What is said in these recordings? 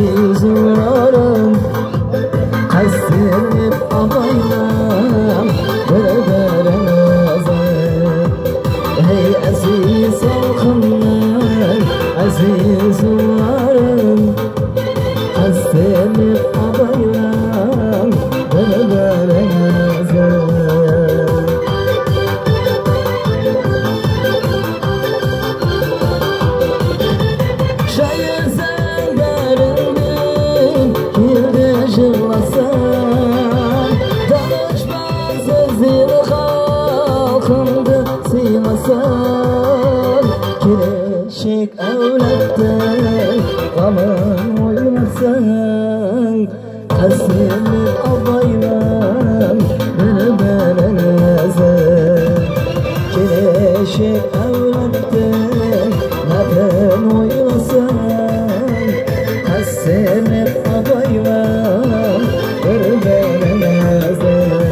aziz uğrarım Kastilip abaylam Berberemezem Hey aziz halkımlar Aziz uğrarım Kastilip abaylam Berberemezem Kireçik evlattan Gamın oynasan Kasım'ı abaylan Berberemezem Kireçik evlattan Gamın oynasan Kasım'ı abaylan Berberemezem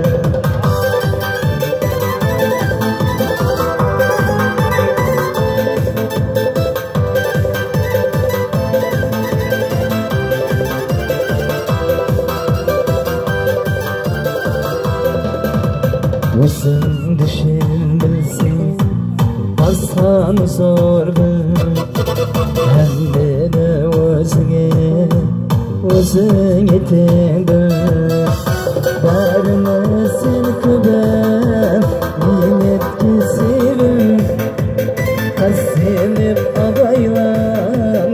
Özün düşün bilsin Bassan zorgun Hem de özüne Özün yetindir Barmasın kıben Nimet kesibim Kasılip abaylan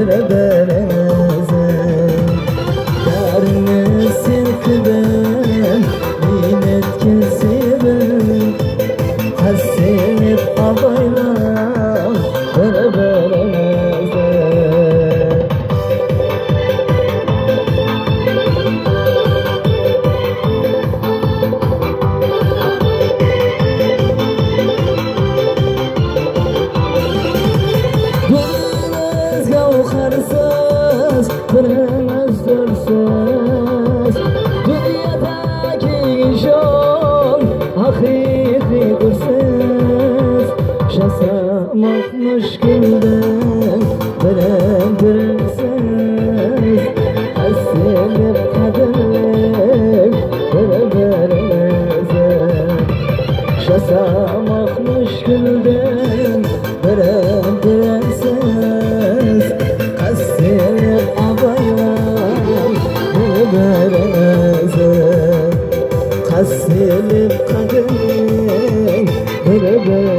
Berberemezem Barmasın kıben Nimet kesibim Kasılip abaylan Berberemezem Biriniz gavharsız Biriniz dürsüz Dünyadaki işon Hakiki dursiz Yaşamak müşkilden Bilendirsiz Asilip kadim Berberemezem Yaşamak müşkilden Bilendirsiz Asilip abaylan Berberemezem Kasılip kadim Berberemezem